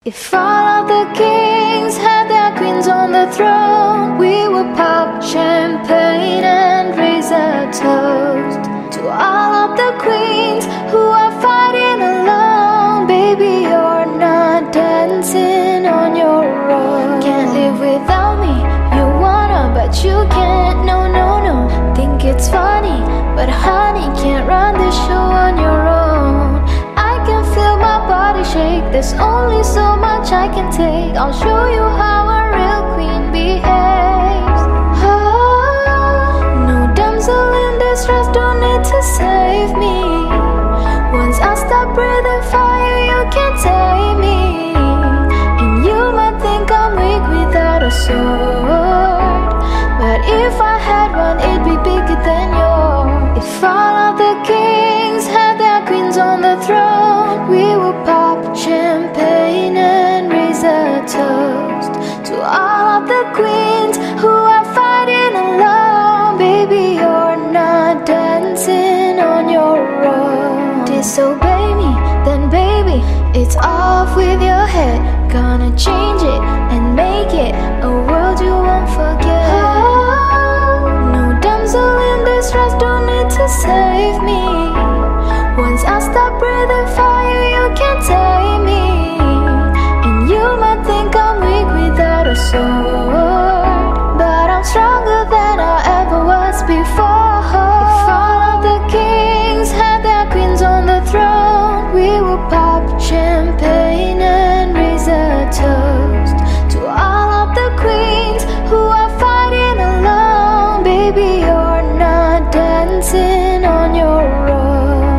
If all of the kings had their queens on the throne, we would pop champagne and raise a toast to all of the queens who are fighting alone. Baby, you're not dancing on your own. Can't live without me, you wanna, but you can't. No, no, no, think it's funny, but honey, can't run this show on your own. I can feel my body shake, there's only so much I can take. I'll show you how a real queen behaves. Oh, no damsel in distress, don't need to save me. Once I stop breathing fire, you can't take me. And you might think I'm weak without a sword, but if I had one, it'd be bigger than yours. If all of the kings had their queens on the throne, we would pop champagne and raise a toast to all of the queens who are fighting alone. Baby, you're not dancing on your own. Disobey me, then baby, it's off with your head. Gonna change it and make it a world you won't forget. Oh, no damsel in distress, don't need to save me. Once I stop breathing fire, you can't take me. And you might think I'm weak without a sword, but I'm stronger than I ever was before. If all of the kings had their queens on the throne, we would pop champagne and raise a toast to all of the queens who are fighting alone. Baby, you're not dancing on your own.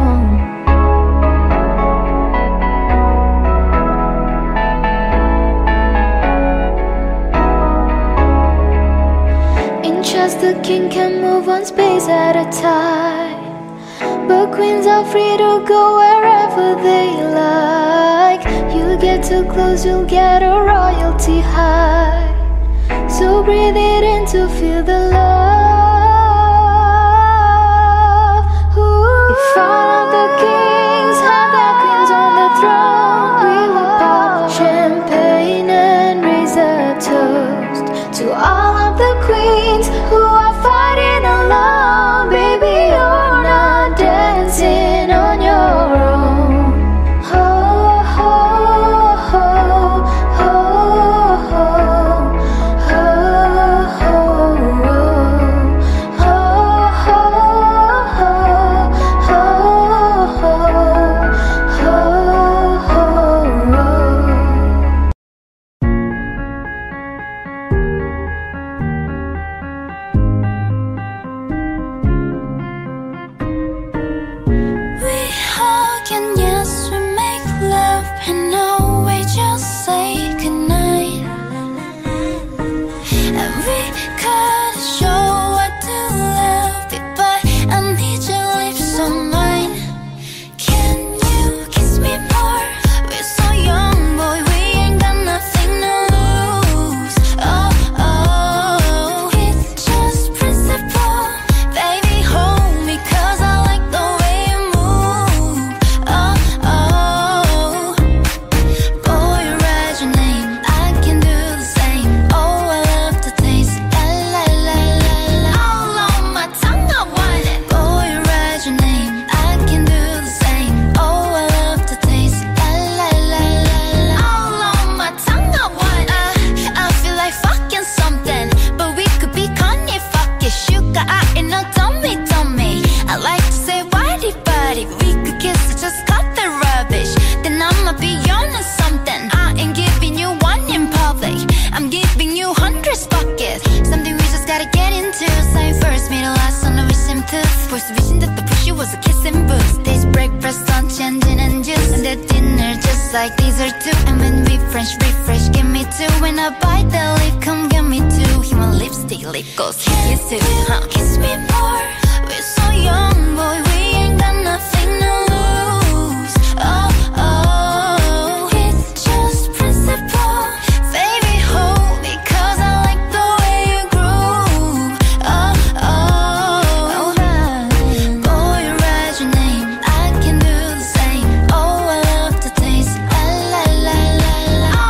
Just the king can move one space at a time, but queens are free to go wherever they like. You get too close, you'll get a royalty high. So breathe it in to feel the love. Ooh. If all of the kings had their queens on the throne, we would pop champagne and raise a toast to all of the queens who are fighting alone. Baby, you're not dancing on your own. Oh, oh, oh, oh, oh, like these are two. And when we refresh, give me two. When I bite the lip, come get me two. Human lipstick, lip gloss, kiss too, huh? Kiss me more, we're so young, boy, we ain't got nothing to lose. Oh, oh, it's just principle. Baby, hold me, cause I like the way you groove. Oh, oh, boy, write your name, I can do the same. Oh, I love the taste, la la la la la.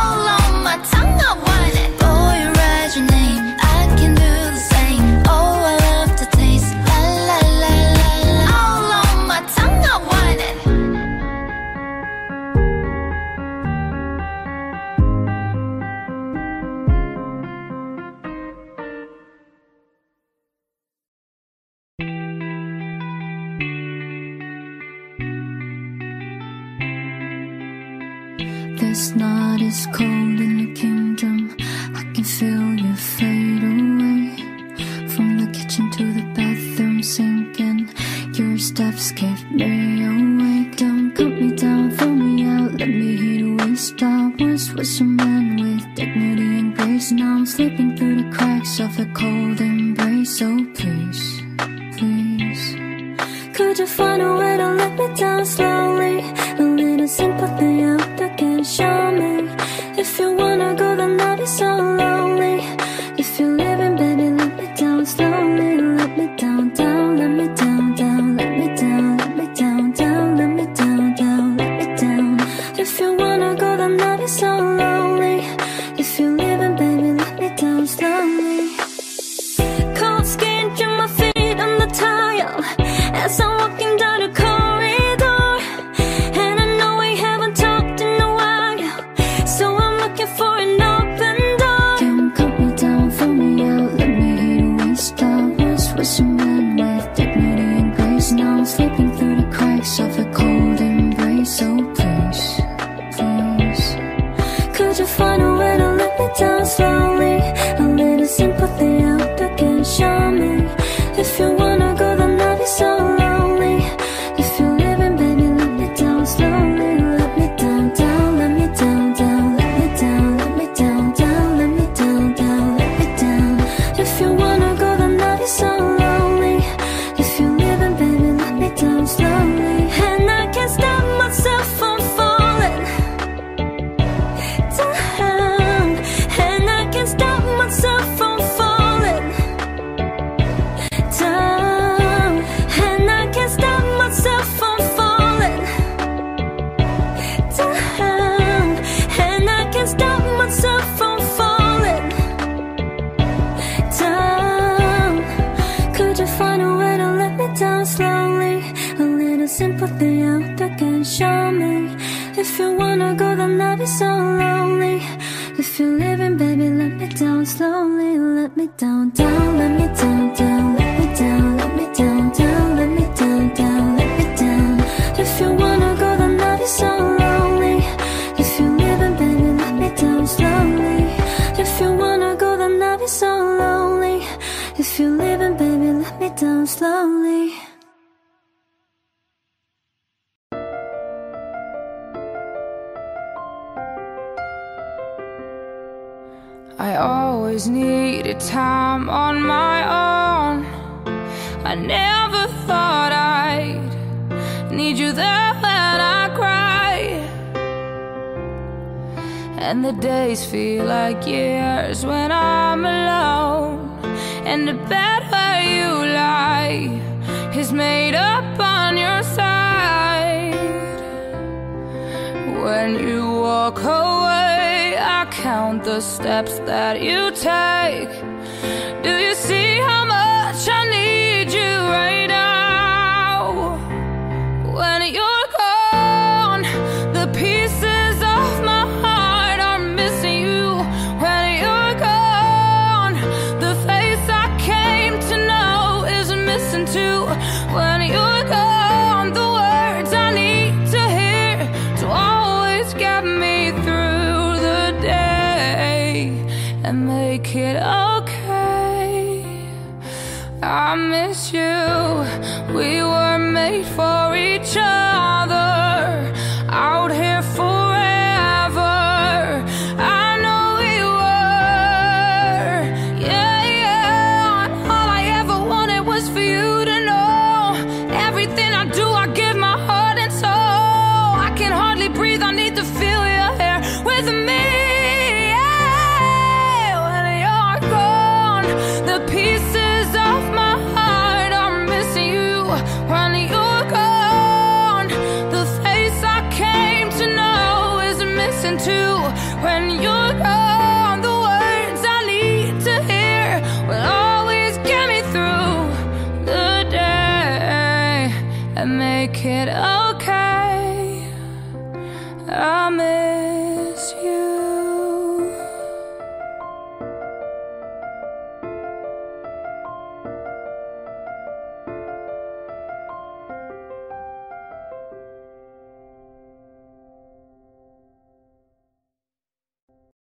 it's not as cold in the kingdom. I can feel you fade away. From the kitchen to the bathroom sink, and your steps keep me awake. Don't cut me down, throw me out, let me hear the waste. I once was a man with dignity and grace. Now I'm slipping through the cracks of a cold embrace. So please, please, could you find a way to let me down slowly? A little sympathy out there can show me. If you wanna go, then I'll be so lonely. If you're living, baby, let me down slowly. Let me down, down, let me down, down, let me down, let me down, down, let me down, down, let me down. If you wanna go, then I'll be so lonely. If you're living, baby, let me down slowly. Cold skin to my feet on the tile as I'm walking down the corridor. And I know we haven't talked in a while, so I'm looking for an open door. Don't cut me down, throw me out, let me hear the waste. I once was a man with dignity and grace. Now I'm slipping through the cracks of a cold embrace. So please, please, could you find a way to let me down slowly? A little sympathy out there can show me. If you wanna go, then I'll be so lonely. If you're living, baby, let me down slowly. Let me down, down, let me down, down, let me down, let me down, down, let me down, down, let me down. If you wanna go, then I'll be so lonely. If you're living, baby, let me down slowly. And I can't stop myself from falling down. And I can't stop myself from falling down. And I can't stop myself from falling down. And I can't stop myself from falling down. Could you find a way to let me down slowly? A little sympathy out there can show me. If you wanna go, then I'll be so lonely. If you're living, baby, let me down slowly. Let me down, down, let me down, down, let me down, let me down, down, let me down, down, let me down. If you wanna go, then I'll be so lonely. If you're living, baby, let me down slowly. If you wanna go, then I'll be so lonely. If you're living, baby, let me down slowly. I always needed time on my own. I never thought I'd need you there when I cry. And the days feel like years when I'm alone. And the bed where you lie is made up on your side. When you walk away, I count the steps that you take. Do you see how much I need you right now? When you're gone, the pieces of my heart are missing you. When you're gone, the face I came to know is missing too. When you're gone, the words I need to hear to always get me through the day and make it okay. I miss you. We were made for each other, out here forever. I know we were, yeah, yeah. And all I ever wanted was for you to know everything I do, I give my heart and soul. I can hardly breathe, I need to feel your hair with me. The pieces of my heart are missing you. When you're gone, the face I came to know is missing too. When you're gone, the words I need to hear will always get me through the day and make it okay. I miss you.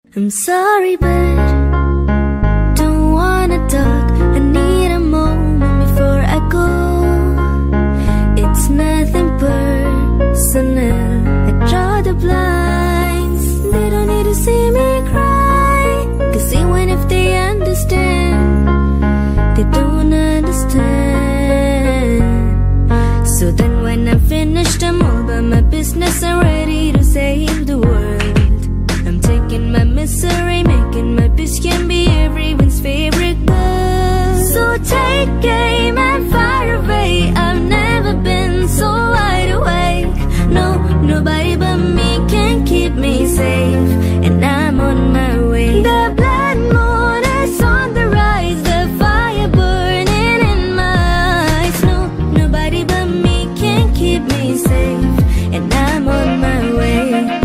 I'm sorry, but don't wanna talk. I need a moment before I go. It's nothing personal. I draw the blinds. They don't need to see me cry, 'cause even if they understand, they don't understand. So then when I'm finished, I'm all about my business and ready to save the world. I'm taking my misery, making my bitch can be everyone's favorite girl. So take aim and fire away. I've never been so wide awake. No, nobody but me can keep me safe, and I'm on my way. The blood moon is on the rise, the fire burning in my eyes. No, nobody but me can keep me safe, and I'm on my way.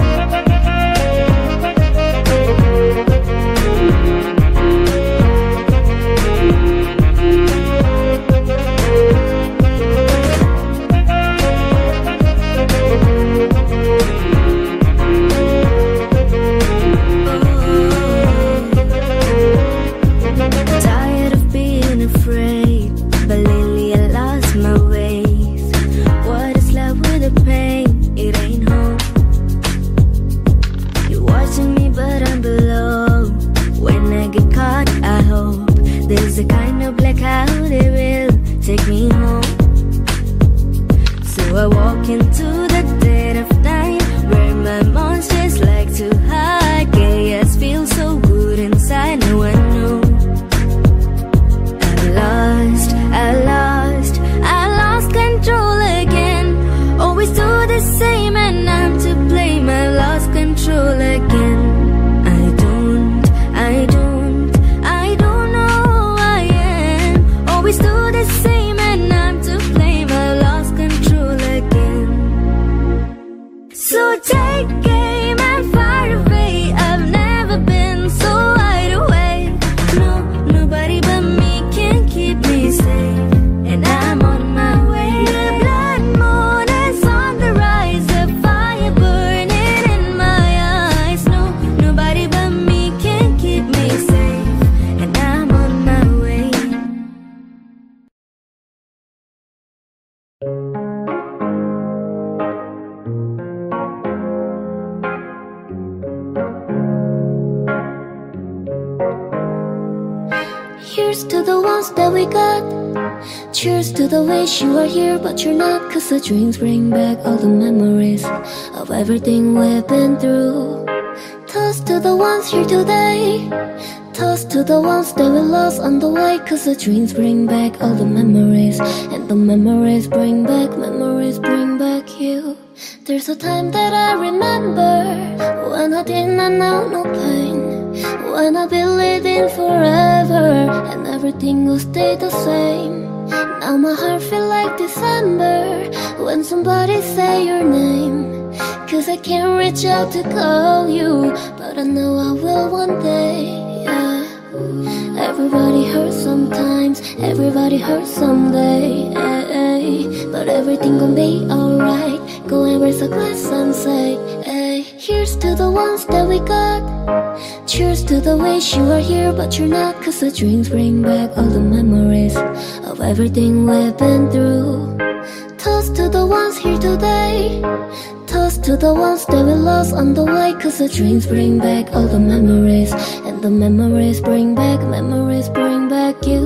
There's a kind of blackout, it will take me home. So I walk into the dead of night, where my monsters like to hide. Chaos feels so good inside, no one knows. I lost control again. Always do the same and I'm to blame. I lost control again. Always do the same and I'm to blame. I lost control again. So take aim and fire away. I've never been so wide awake. No, nobody but me can keep me safe, and I'm on my way. The blood moon is on the rise, the fire burning in my eyes. No, nobody but me can keep me safe, and I'm on my way. Here's to the ones that we got. Cheers to the wish you are here but you're not, 'cause the drinks bring back all the memories of everything we've been through. Toast to the ones here today. Toast to the ones that we lost on the way, 'cause the dreams bring back all the memories, and the memories bring back you. There's a time that I remember, when I did not know no pain, when I believed in forever, and everything will stay the same. Now my heart feel like December, when somebody say your name, 'cause I can't reach out to call you, but I know I will one day, yeah. Everybody hurts sometimes, everybody hurts someday, but everything gon' be alright. Go and raise a glass and say, hey. Here's to the ones that we got. Cheers to the wish you are here but you're not, 'cause the drinks bring back all the memories of everything we've been through. Toast to the ones here today. Toast to the ones that we lost on the way, 'cause the drinks bring back all the memories, and the memories bring back you.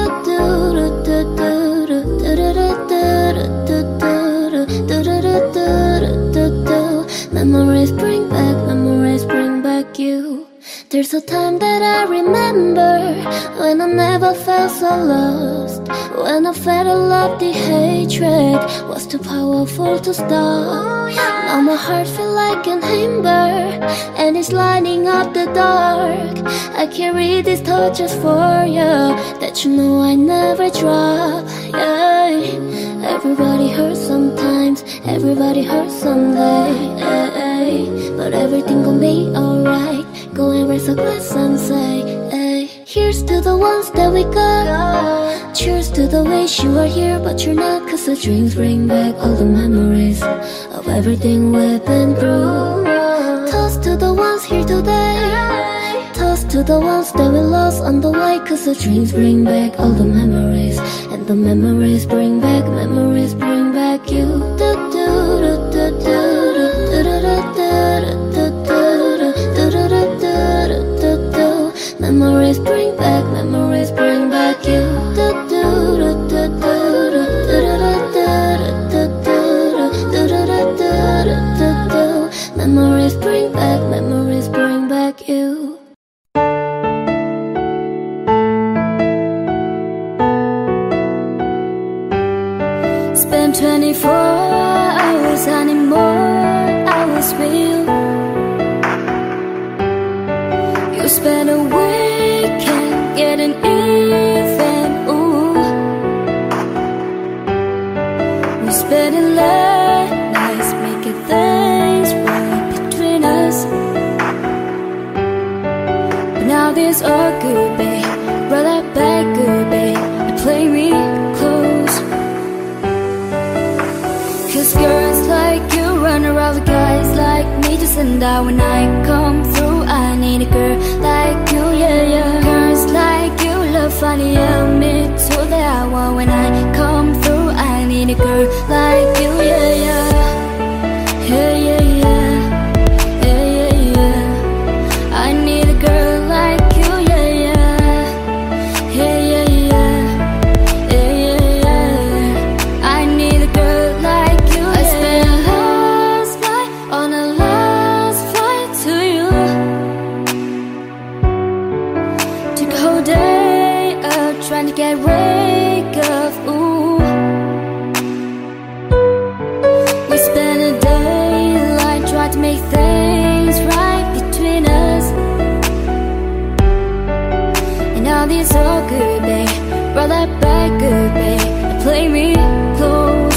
Memories bring back you. There's a time that I remember, when I never felt so lost, when I felt a love the hatred was too powerful to stop. Now my heart feel like an ember, and it's lighting up the dark. I carry these torches for you, that you know I never drop, yeah. Everybody hurts sometimes, everybody hurts someday, but everything gon' be alright. Go and raise a glass and say, hey. Here's to the ones that we got. Cheers to the wish you are here but you're not, 'cause the drinks bring back all the memories of everything we've been through. Toast to to the ones here today. Toast to the ones that we lost on the way. Cause the dreams bring back all the memories, and the memories bring back you. Memories bring back you. Memories bring back you. Spend 24 hours, I need more hours with you. You spend a weekend getting even, ooh. We spending late nights making things right between us. But now this all good, babe. Brought that back good, babe. And play me close. Cause girls like you run around with guys like me to send out. When I come through, I need a girl like you, yeah, yeah. Girls like you love funny, yeah, me too, that I want. When I come through, I need a girl like you, yeah, yeah. Yeah, yeah, yeah. Yeah, yeah, yeah. I need a girl like you, yeah, yeah. Yeah, yeah, yeah. Yeah, yeah, yeah. I need a girl like you, yeah. I spent last night on a last flight to you. Took a whole day up trying to get wake up, ooh. We spent a daylight trying to make things right between us. And now this all good, babe. Brought that back good, babe. And play me close.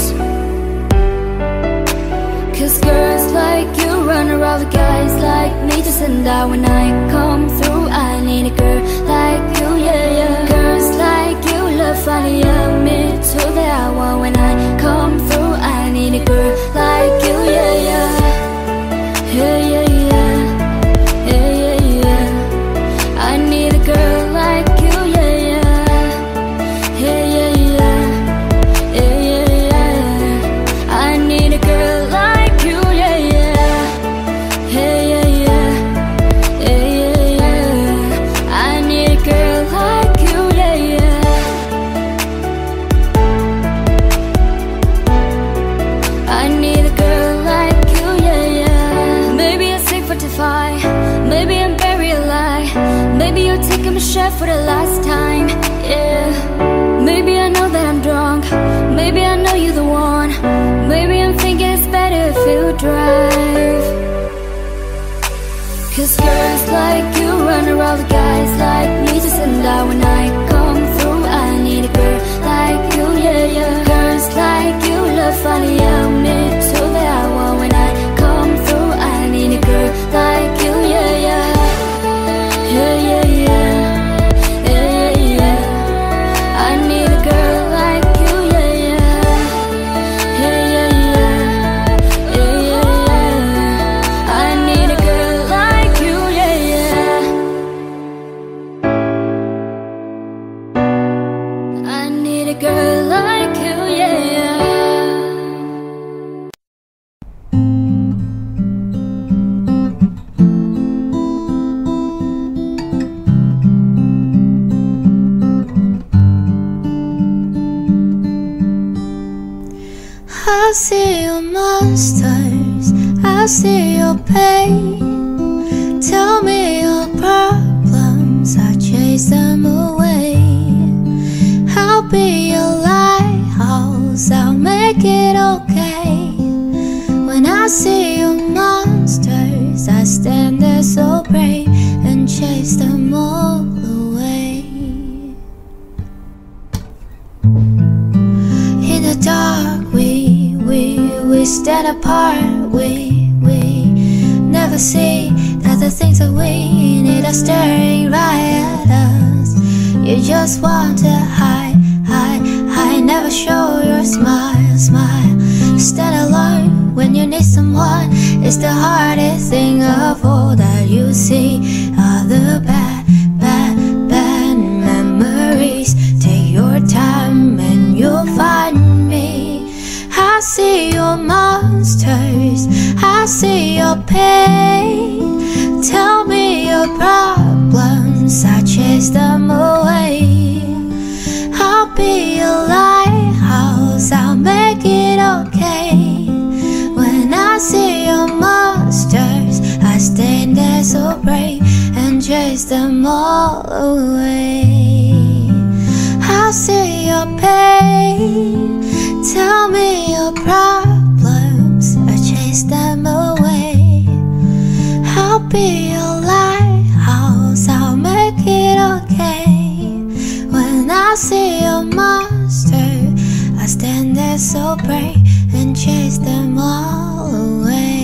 Cause girls like you run around with guys like me to send out. When I come through, I need a girl like you, yeah, yeah. Girls like you love funny, yeah, me too, that I want. When I come through, I need a girl like you, yeah, yeah. Yeah, yeah, yeah. Yeah, yeah, yeah. I need a girl like you, yeah, yeah. Yeah, yeah, yeah. Yeah, yeah, yeah. I need a girl like you, yeah, yeah. Yeah, yeah, yeah. Yeah, yeah, yeah. I need a girl like you, yeah, yeah. I need a girl like you, yeah, yeah. Maybe I'm sick 45, maybe I'm buried alive. Maybe you're taking my shot for the last time, yeah. Maybe I know that I'm drunk, maybe I know you're the one. Maybe I'm thinking it's better if you drive. Cause girls like you run around with guys like me to send out. When I come through, I need a girl like you, yeah, yeah. Girls like you love funny, yeah, me too, that I want. When I come through, I need a girl like you, yeah, yeah. Yeah, yeah, yeah. Yeah, yeah, yeah. I need a girl like you, yeah, yeah. Yeah, yeah, yeah. Yeah, yeah, yeah. I need a girl like you, yeah, yeah. I need a girl like you, yeah, yeah. I see your monsters, I see your pain. Tell me your problems, I chase them away. I'll be your lighthouse, I'll make it okay. When I see your monsters, I stand there so brave and chase them all away. In the dark, we stand apart, we never see that the things that we need are staring right at us. You just want to hide, never show your smile. stand alone when you need someone. It's the hardest thing of all that you see are the bad memories. Take your time and you'll find me. I see your monsters, I see your pain. Tell me your problems, I chase them away. I'll be your lighthouse, I'll make it okay. When I see your monsters, I stand there so brave and chase them all away. I'll see your pain, tell me your problems, I chase them away. I'll be your lighthouse, I'll make it okay. When I see your monster, I stand there so brave and chase them all away.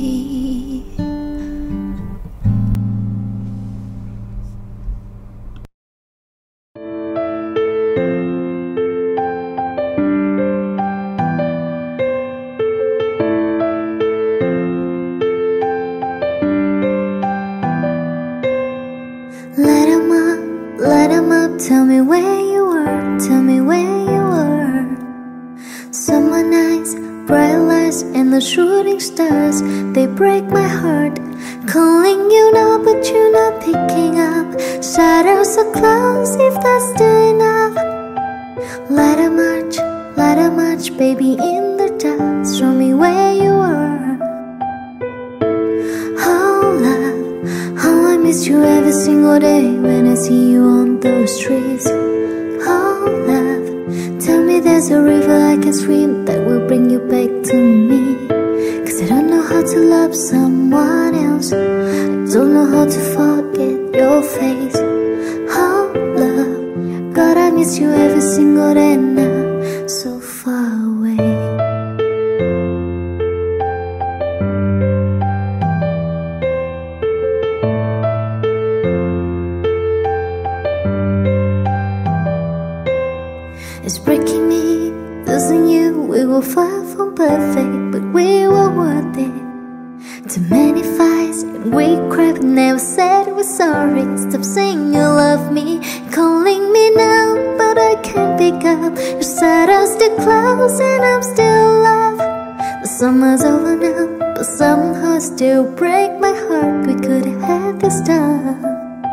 Light 'em up, tell me where you were, tell me where you were. Summer nights, bright lights and the shooting stars, they break my heart. Calling you now but you're not picking up. Shadows are close if that's still enough. Light a march, baby in the dark. Show me where you were. Oh love, how I miss you every single day when I see you on those streets. Oh love, tell me there's a river I can swim that will bring you back to me. Cause I don't know how to love someone else, I don't know how to forget your face. Oh love, God I miss you every single day now, so far away. It's breaking me, losing you. We were far from perfect, but we were worth it. Too many fights and we cried but never said we're sorry. Stop saying you love me, calling me now, but I can't pick up. Your shadows too close and I'm still alive. The summer's over now, but somehow still break my heart. We could have had this time.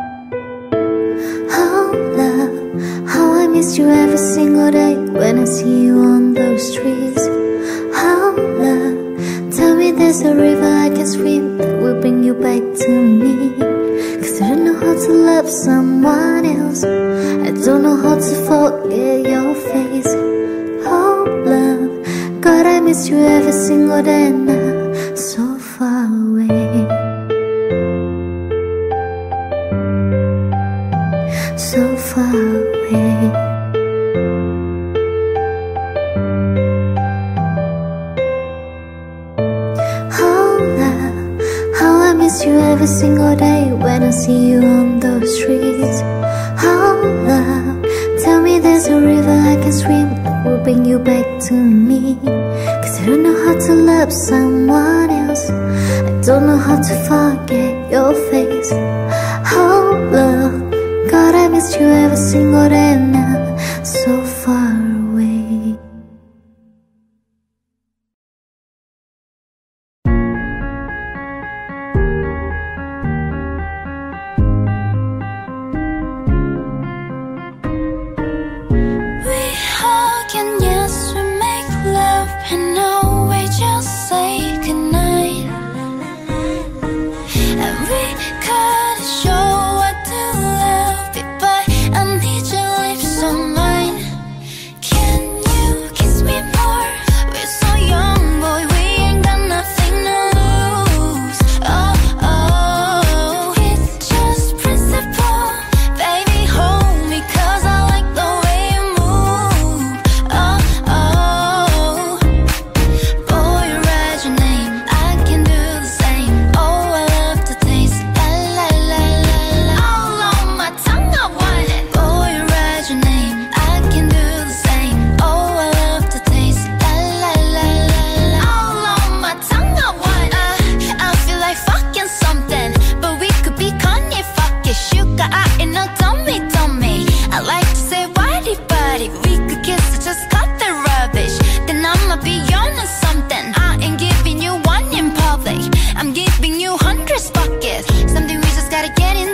Oh love, how I miss you every single day when I see you on those streets. Oh love, tell me there's a river I can swim that will bring you back to me. Cause I don't know how to love someone else, I don't know how to forget your face. Oh love, God I miss you every single day now, so far away. So far away. Oh love, how I miss you every single day when I see you on those streets. Oh love, tell me there's a river I can swim that will bring you back to me. Cause I don't know how to love someone else, I don't know how to forget your face. Oh love, God I miss you every single day now, so far away. We hug and yes we make love, and now we just say goodnight. And we could show what to love, but I need your lips on mine.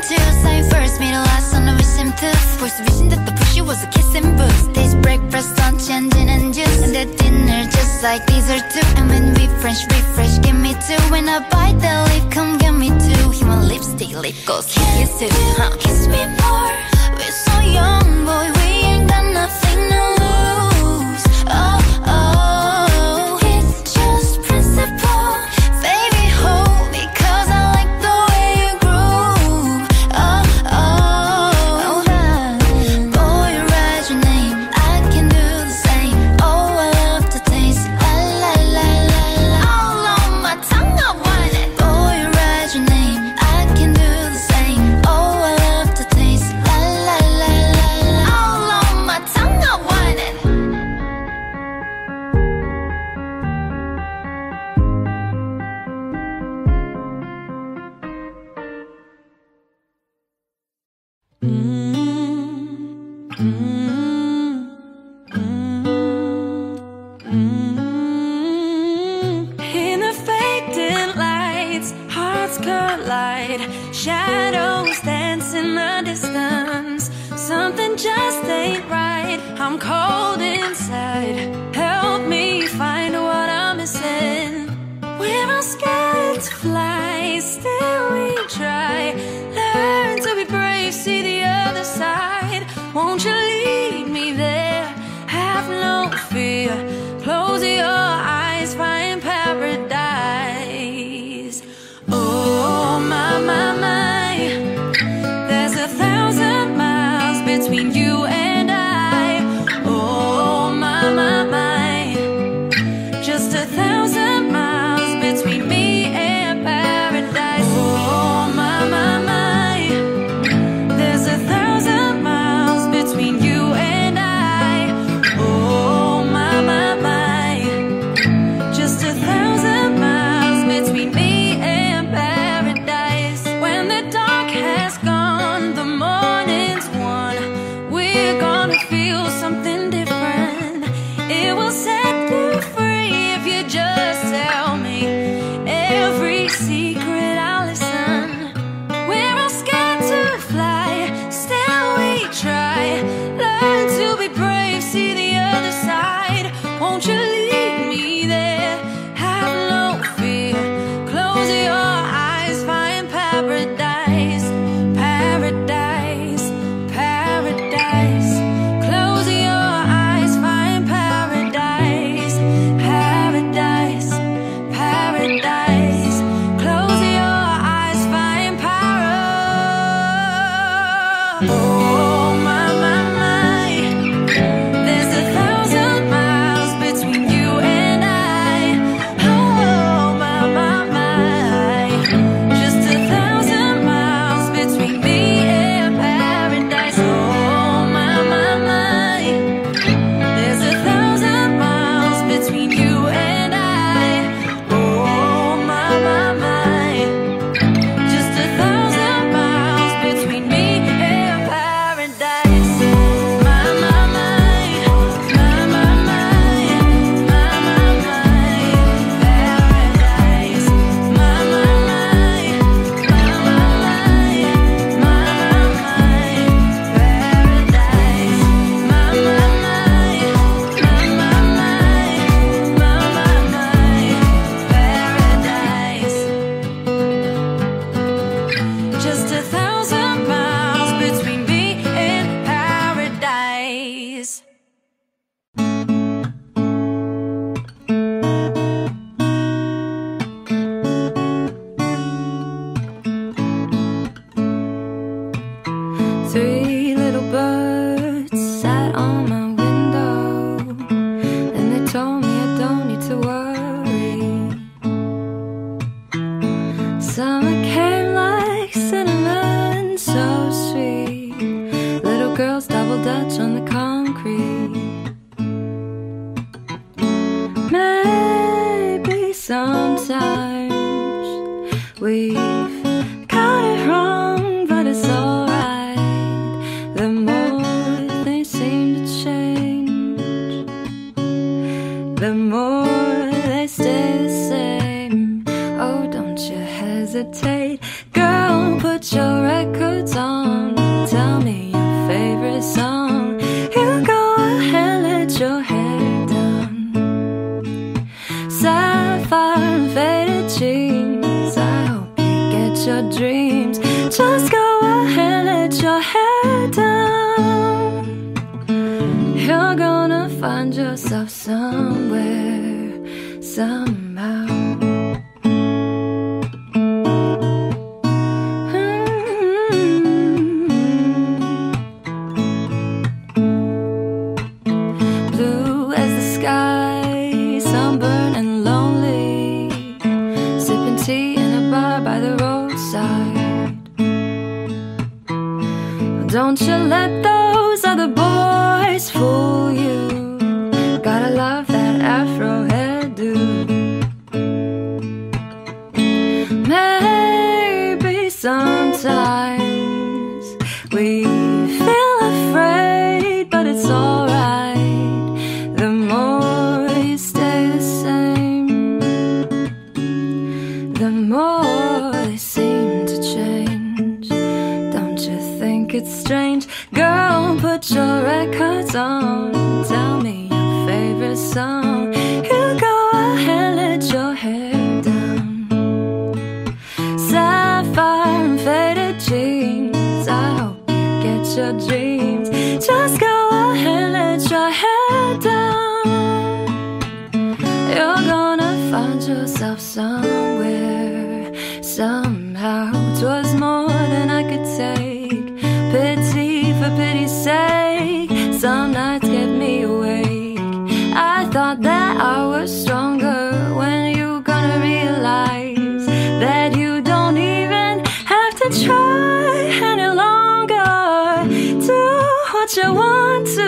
to say first, meet the last on the vision tooth. First vision that the pushy was a kissing booth. This breakfast, lunch, and gin and juice. And that dinner just like dessert too. And when we refresh, give me two. When I bite the lip, come get me two. He want lipstick, lip gloss, kiss too, huh? Kiss me more, we're so young, boy. We ain't got nothing to lose. Oh, oh, it's just principle. Baby, hold me, 'cause I like the way you groove. Oh, oh, boy, write your name, I can do the same. Oh, I love the taste, la la la la la. All on my tongue, I want it. Boy, write your name, I can do the same. Oh, I love the taste, la la la la la. All on my tongue, I want it. In the fading lights, hearts collide, shadows dance in the distance. Something just ain't right, I'm cold inside. Help me find what I'm missing. We're all scared to fly, still we try. Learn to be brave, see the other side. Won't you lead me there? Have no fear. Close your eyes, find paradise. Oh, my, my, my. There's 1,000 miles between you and I. Oh, my, my, my. Just 1,000 miles between me and paradise. Oh, my, my, my. There's 1,000 miles between you and I. Oh, my, my, my. Just 1,000 miles between me and paradise. When the dark has gone, the morning's won. We're gonna feel something different. It will set you free if you just tell me every secret. I'll listen. We're all scared to fly, still we try. Learn to be brave, see the other side. Won't you lead me there? Have no fear. Close your eyes, find paradise. Paradise, paradise. Close your eyes, find paradise. Paradise, paradise. Close your eyes, find paradise. Oh, my, my, my. There's 1,000 miles between you and I. Oh, my, my, my. Just 1,000 miles between me and paradise. Oh, my, my, my. There's 1,000 miles between you and I. Oh, my, my, my. Just 1,000 miles between me and paradise. My, my, my. My, my, my. My, my, my. Paradise. My, my, my. My, my, my. My, my, my. Paradise. My, my, my. My, my, my. My, my, my. Paradise. Just 1,000 miles between me and paradise. 3 little birds sat on my window, and they told me I don't need to worry. Summer came like cinnamon, so sweet. Little girls double dutch on the concrete. Maybe sometimes we've got it wrong, but it's alright. records on. Tell me your favorite song. You go ahead, let your hair down. Sapphire and faded jeans. I hope you get your dreams. Just go ahead, let your hair down. You're gonna find yourself somewhere, somehow. Blue as the sky, sunburned and lonely, sipping tea in a bar by the roadside. Don't you let those other boys fool you. Gotta love that afro hairdo. Maybe sometimes we feel afraid, but it's alright. The more you stay the same, the more they seem to change. Don't you think it's strange? Girl, put your records on. Tell me your favorite song. You go ahead, let your hair down. Sapphire and faded jeans. I hope you get your dreams. Just go ahead, let your hair down. You're gonna find yourself somewhere, somehow. 'Twas more than I could take. Pity for pity's sake. Some nights kept me awake. I thought that I was stronger. When you gonna realize that you don't even have to try any longer? Do what you want to.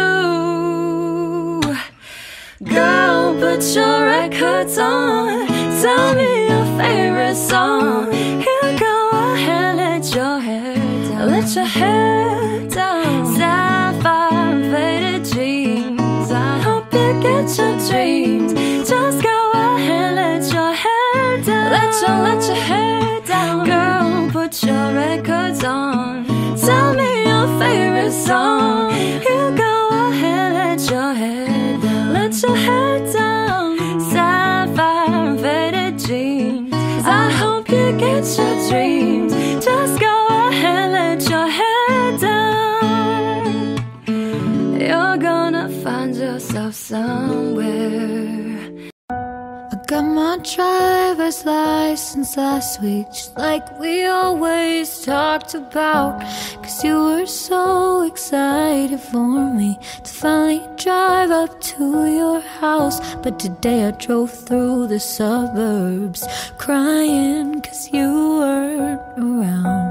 Girl, put your records on. Tell me your favorite song. You go ahead, let your hair down. Let your hair down. Sapphire and faded jeans. I hope you get your dreams. Just go ahead, let your hair down. Let your hair down. Girl, put your records on. Tell me your favorite song. You go ahead, let your hair down. Let your hair down. Sapphire and faded jeans. I hope you get your dreams. Just go ahead, let your hair down. You're gonna find yourself somewhere. I got my driver's license last week, just like we always talked about. 'Cause you were so excited for me to finally drive up to your house. But today I drove through the suburbs crying 'cause you weren't around.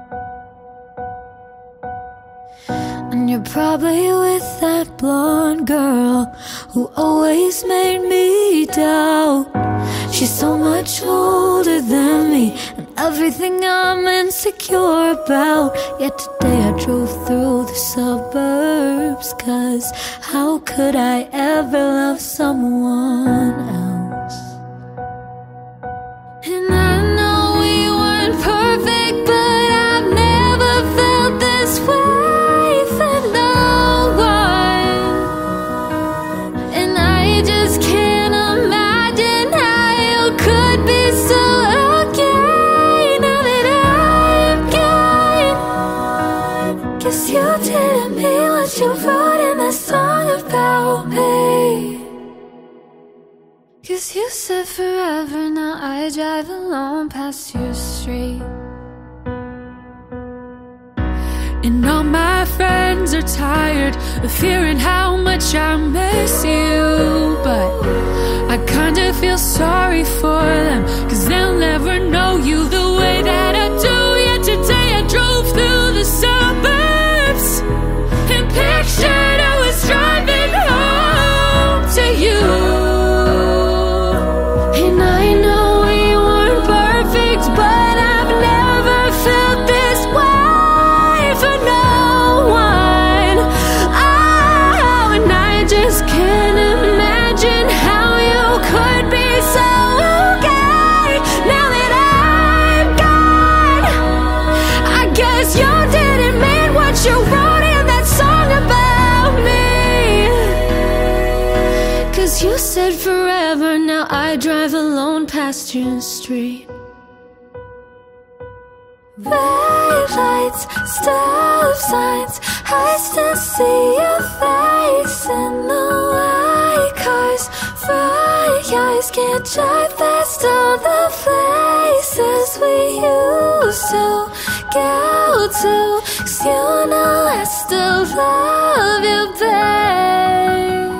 And you're probably with that blonde girl who always made me doubt. She's so much older than me and everything I'm insecure about. Yet today I drove through the suburbs, 'cause how could I ever love someone else? And I know we weren't perfect, but I've never felt this way for no one. And I just can't imagine how you could be so okay now that I'm gone. 'Cause you didn't mean what you wrote in that song about me. 'Cause you said forever, now I drive alone past your street. And all my friends are tired of hearing how much I miss you. But I kinda feel sorry for them, 'cause they'll never know you the way that I do. Yet today I drove through the suburbs and pictured I was driving home to you. And I know we weren't perfect, but I've never felt this way for no one. Oh, and I just can't imagine how you could be so okay now that I'm gone. said forever, now I drive alone past your street. Red lights, stop signs, I still see your face in the white cars. Bright eyes can't drive past all the places we used to go to. 'Cause you know I still love you, babe.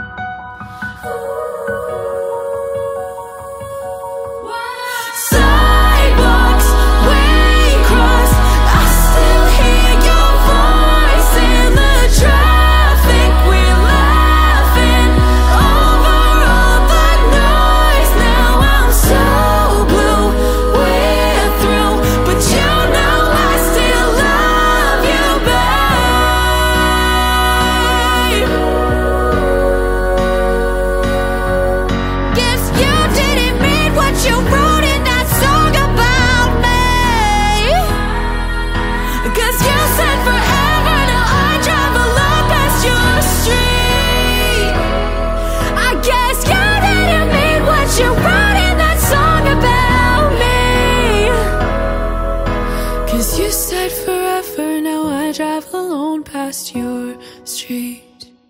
Sidewalks we cross, I still hear your voice in the traffic. We're laughing over all the noise. Now I'm so blue, we're through, but you know I still love you, babe. Guess you didn't mean what you wrote in that song about me. 'Cause you said forever, now I drive alone past your street. I guess you didn't mean what you wrote in that song about me. 'Cause you said forever, now I drive alone past your street.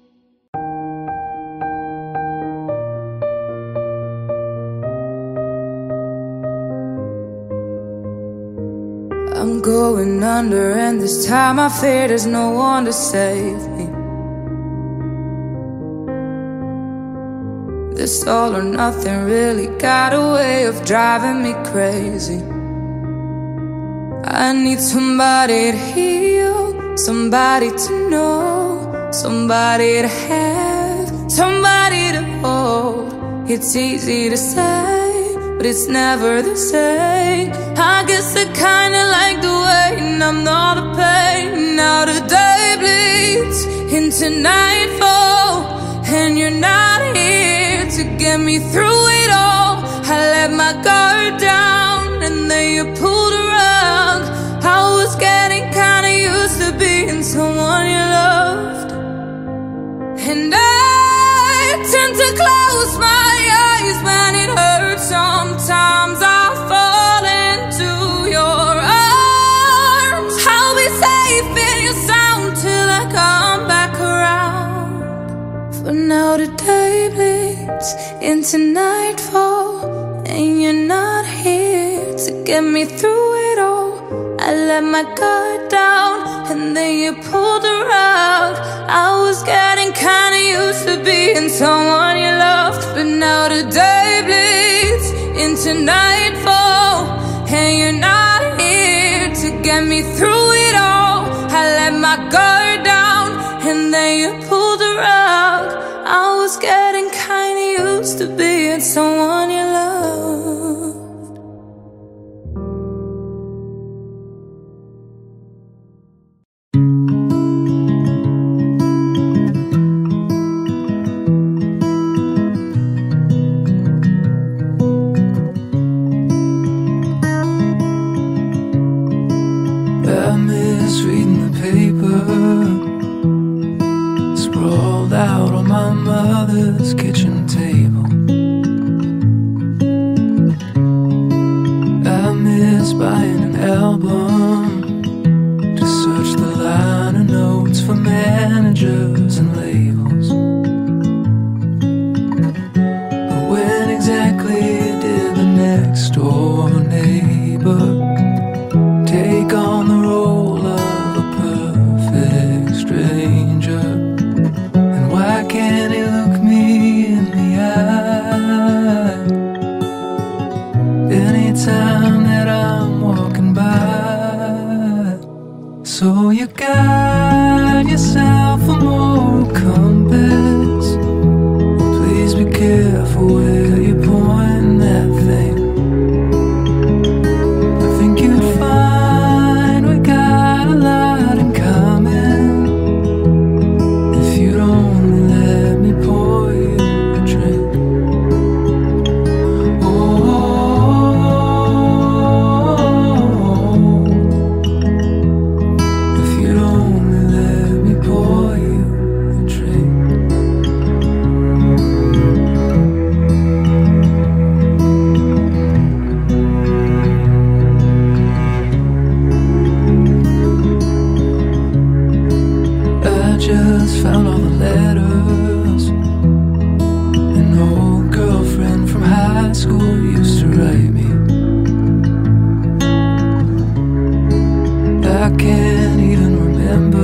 I'm going under, and this time I fear there's no one to save me. This all or nothing really got a way of driving me crazy. I need somebody to heal, somebody to know, somebody to have, somebody to hold. It's easy to say, but it's never the same. I guess I kinda like the way I'm not a pain. Now the day bleeds into nightfall, and you're not here to get me through it all. I let my guard down, and then you pulled a rug. I was getting kinda used to being someone you loved, and I tend to close my eyes when it hurts. Sometimes I fall into your arms. I'll be safe in your sound till I come back around. For now the day bleeds into nightfall, and you're not here to get me through it all. I let my guard down, and then you pulled the rug. I was getting kinda used to being someone you loved, but now the day bleeds into nightfall, and you're not here to get me through it all. I let my guard down, and then you pulled the rug. I was getting kinda used to being someone you loved. I miss reading the paper, sprawled out on my mother's kitchen table. I miss buying an album to search the liner notes for managers and labels. But when exactly did the next door neighbor take on the role of a perfect stranger? And why can't he look me in the eye anytime that I'm walking by? So you got yourself a moral compass. Please be careful where you point that thing. I think you'd find we got a lot in common if you'd only let me pour you a drink. If you'd only let me pour you a drink. found all the letters an old girlfriend from high school used to write me. I can't even remember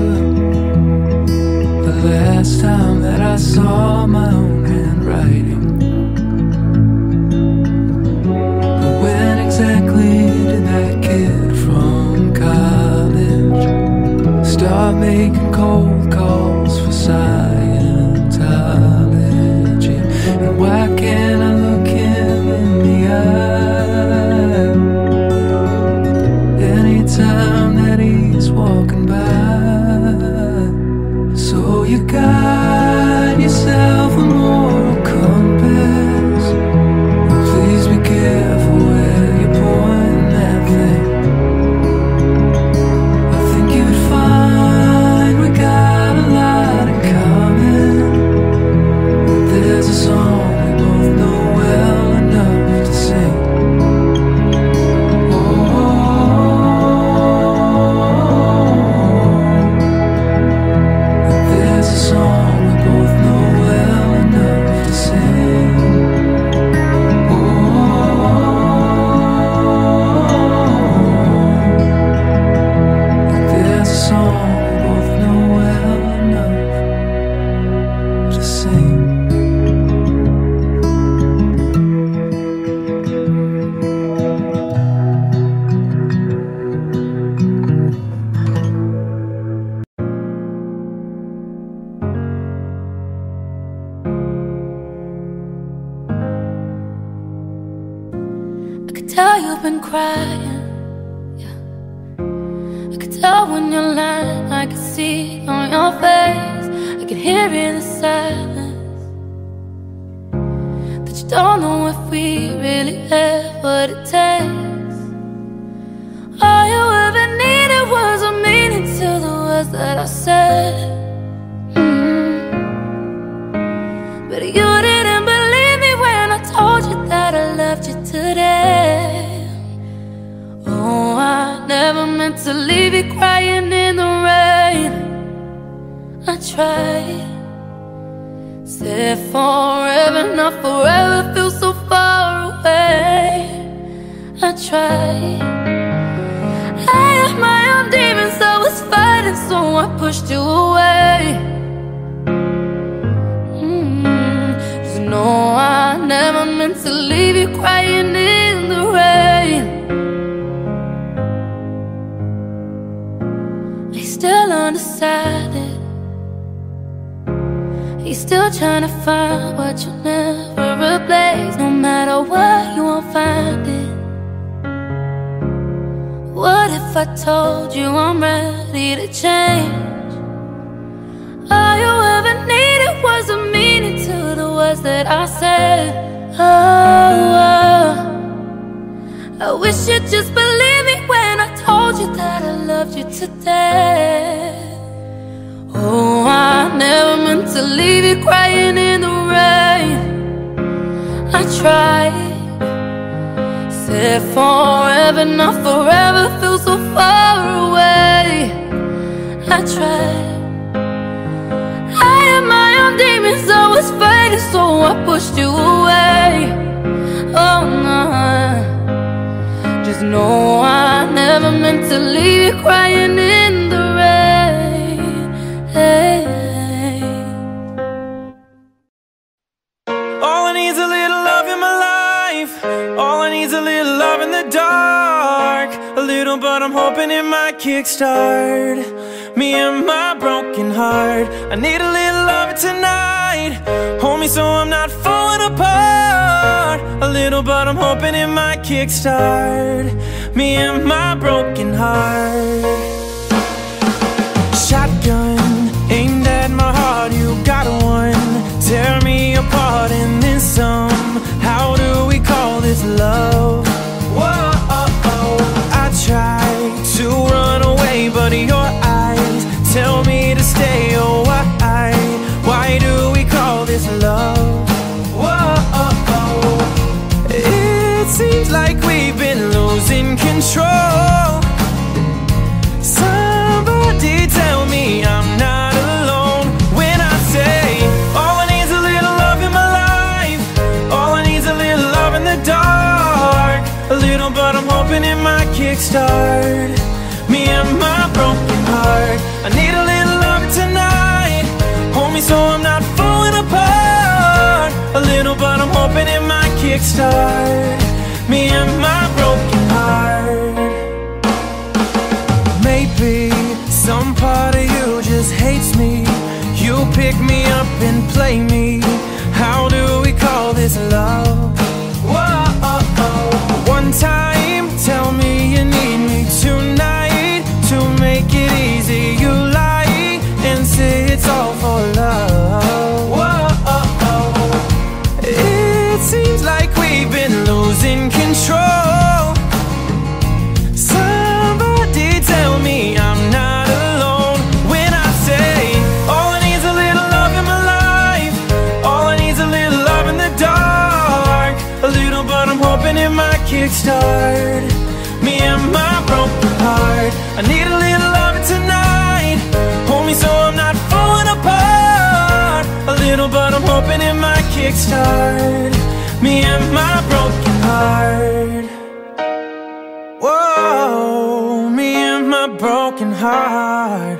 the last time that I saw my own handwriting. But when exactly did that kid from college start making cold calls for Scientology? And why can't I look him in the eye anytime that he's walking by? So you got yourself a moral compass. Please be careful where you point that thing. I think you'd find we got a lot in common. That there's a song we both know well enough to sing. There's a song we both know well enough to sing. There's a song we both know well enough to sing. I could tell you've been crying, yeah. I could tell when you're lying, I could see it on your face. I could hear in the silence that you don't know if we really have what it takes. All you ever needed was a meaning to the words that I said. But you didn't believe me when I told you that I loved you today. Oh, I never meant to leave you crying in the rain. I tried. Said forever, not forever, feels so far away. I tried. I had my own demons, I was fighting, so I pushed you away. No, I never meant to leave you crying in the rain. He's still undecided. He's still trying to find what you'll never replace. No matter what, you won't find it. What if I told you I'm ready to change? All you ever needed was a meaning to the words that I said. Oh, I wish you'd just believe me when I told you that I loved you today. Oh, I never meant to leave you crying in the rain. I tried. Said forever, not forever, feels so far away. I tried. I had my own demons, I was fighting, so I pushed you away. Oh no, just know I never meant to leave you crying in the rain. Hey. All I need's a little love in my life. All I need's a little love in the dark. A little, but I'm hoping it might kickstart me and my broken heart. I need a little love tonight. Hold me so I'm not falling apart. A little, but I'm hoping it might kickstart me and my broken heart. Shotgun aimed at my heart, you got one. Tear me apart and then some. How do we call this love? Whoa, I tried to run away, but your eyes tell me to stay. Oh, why do we call this love? Whoa, it seems like we've been losing control. Somebody tell me I'm not alone. I need a little love tonight. Hold me so I'm not falling apart. A little, but I'm hoping it might kickstart me and my broken heart. Maybe some part of you just hates me. You pick me up and play me. How do we call this love? Whoa, one time, tell me you need me tonight. To make it easy, you lie and say it's all for love. Whoa, it seems like we've been losing control. Somebody tell me I'm not alone when I say all I need is a little love in my life. All I need is a little love in the dark. A little, but I'm hoping it might kickstart me and my broken heart. I need a little love tonight. Hold me so I'm not falling apart. A little, but I'm hoping it might kickstart me and my broken heart. Whoa, me and my broken heart.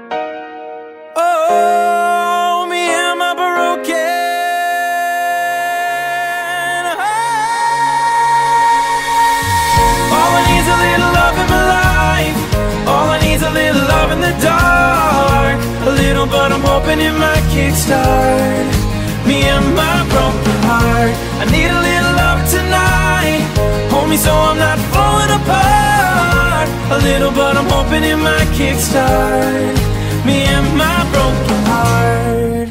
Oh, me and my broken heart. All I need is a little love in my life. All I need is a little love in the dark. A little, but I'm hoping it might kickstart me and my broken heart. I need a little love tonight. Hold me so I'm not falling apart. A little, but I'm hoping it might kickstart me and my broken heart.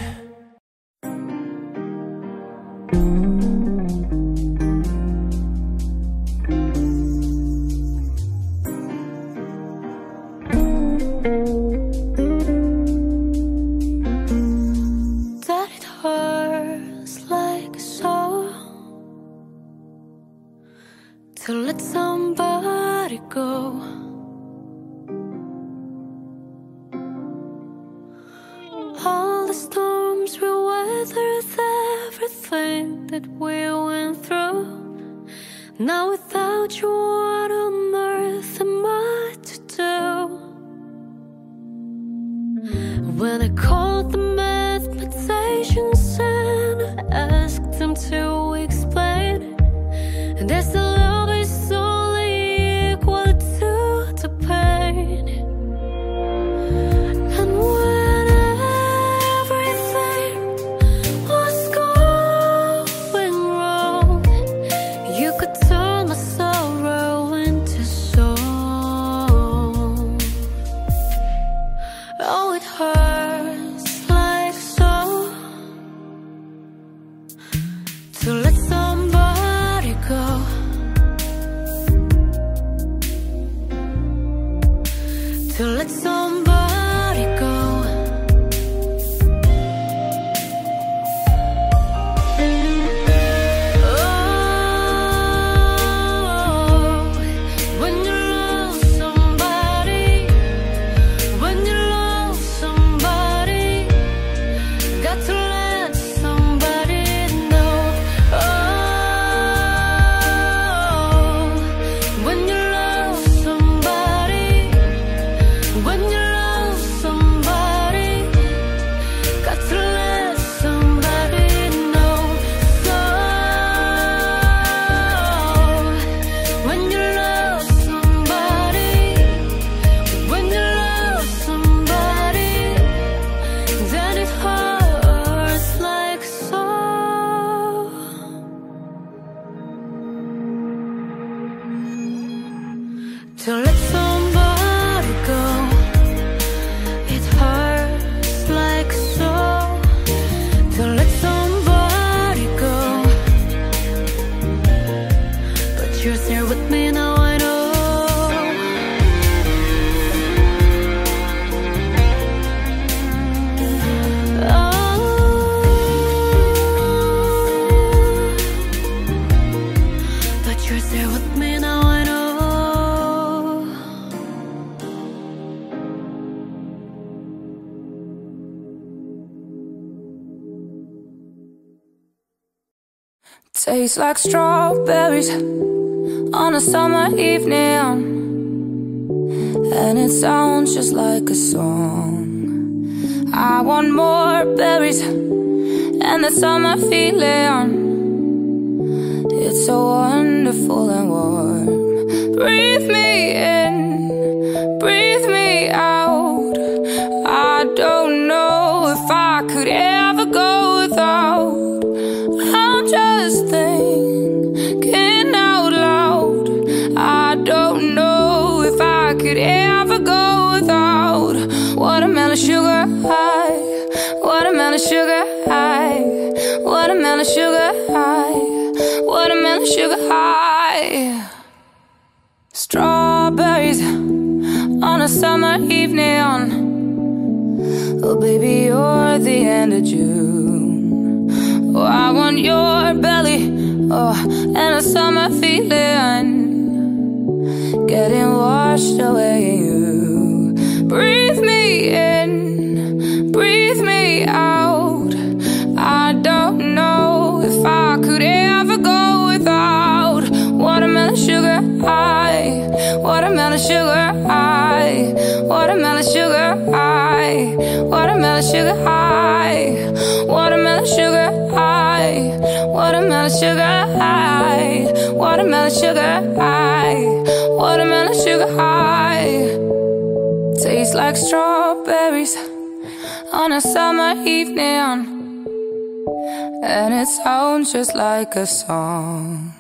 That it hurts like so to let somebody go. All the storms we weathered, everything that we went through. Now without you, what on earth am I to do? When I called the mathematicians and asked them to explain, they still love is only equal to the pain. And when everything was going wrong, you could turn my sorrow into song. Oh, it hurts like so to let somebody go. To let somebody go. Oh, when you love somebody, when you love somebody, got to let somebody know. Oh, when you love somebody, when you love somebody, got to let somebody know. So, when you love somebody, when you love somebody, then it hurts like so. To let somebody go, it hurts like so. To let somebody go, but you're there with me now, I know. Oh, but you're there with me now, I know. Tastes like strawberries on a summer evening. and it sounds just like a song. I want more berries and that summer feeling. It's so wonderful and warm. Breathe me in, breathe me out. I don't know if I could ever go without. I'm just thinking out loud. I don't know if I could ever go without. Watermelon sugar high, watermelon sugar high, watermelon sugar high, watermelon sugar high. Strawberries on a summer evening. Oh baby, you're the end of June. Oh, I want your belly, oh, and a summer feeling. Getting washed away in you. Breathe me in, breathe me out. I don't know if I could ever go without. Watermelon sugar high, watermelon sugar high, watermelon sugar high, watermelon sugar high, watermelon sugar high, watermelon sugar high, watermelon sugar high, watermelon sugar high. Tastes like strawberries on a summer evening, and it sounds just like a song.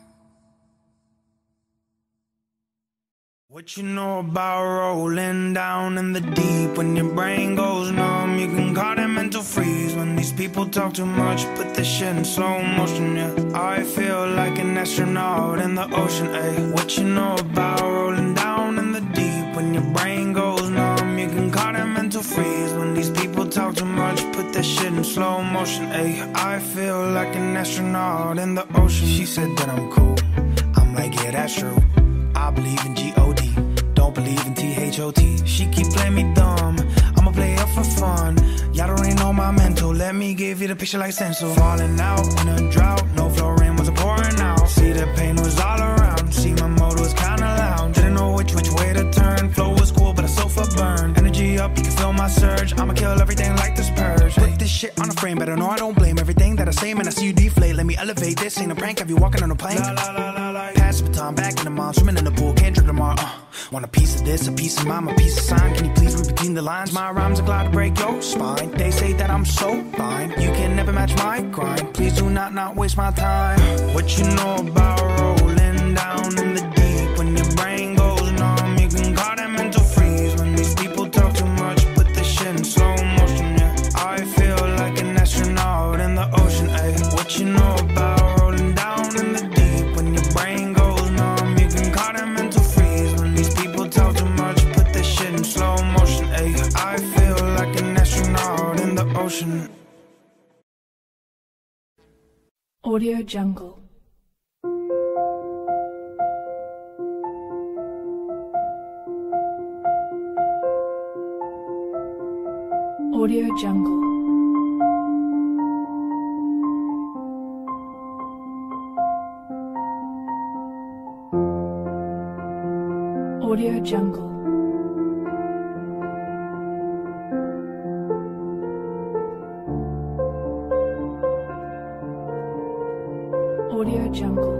What you know about rolling down in the deep? When your brain goes numb, you can call it mental freeze. When these people talk too much, put this shit in slow motion, yeah. I feel like an astronaut in the ocean, ayy. What you know about rolling down in the deep? When your brain goes numb, you can call it mental freeze. When these people talk too much, put this shit in slow motion, ayy. I feel like an astronaut in the ocean. She said that I'm cool, I'm like, yeah, that's true. I believe in G-O-D, don't believe in T-H-O-T. She keep playing me dumb, I'ma play up for fun. Y'all don't really know my mental, let me give you the picture like stencil. Falling out in a drought, no flow rain wasn't pouring out. See the pain was all around, see my motor was kinda loud. Didn't know which way to turn, flow was cool but I sofa burned. Energy up, you can feel my surge, I'ma kill everything like this purge. Put this shit on a frame, but I know I don't blame everything that I say, man, I see you deflate. Let me elevate, this ain't a prank, have you walking on a plane? La la la la la. Pass the baton, back in the mom, swimming in the pool, can't drink tomorrow, Want a piece of this, a piece of mine, a piece of sign. Can you please read between the lines? My rhymes are glad to break your spine. They say that I'm so fine, you can never match my grind. Please do not waste my time. What you know about rolling down in the deep? When your brain goes numb, you can call that mental freeze. When these people talk too much, put this shit in slow motion, yeah. I feel like an astronaut in the ocean, ayy. What you know about rolling down in the deep? When your brain goes numb, you can call that mental freeze. When these people talk too much, put this shit in slow motion, ayy. I feel like an astronaut in the ocean. Audio Jungle. Audio Jungle. Audio Jungle. Audio Jungle.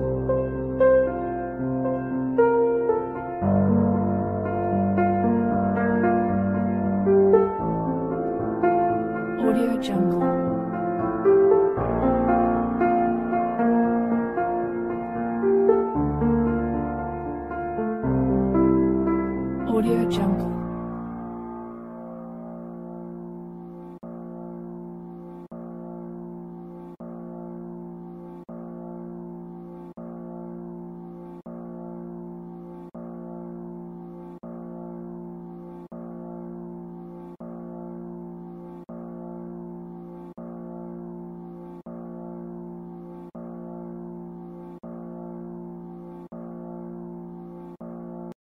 Audio Jungle. Audio Jungle.